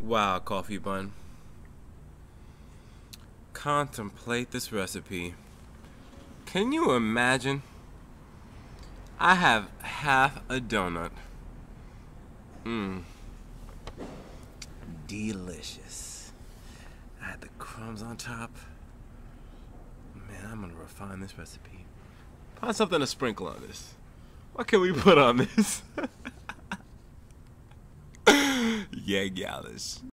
Wow, coffee bun. Contemplate this recipe. Can you imagine? I have half a donut. Mmm. Delicious. I had the crumbs on top. Man, I'm gonna refine this recipe. Find something to sprinkle on this. What can we put on this? Yeah, gallish.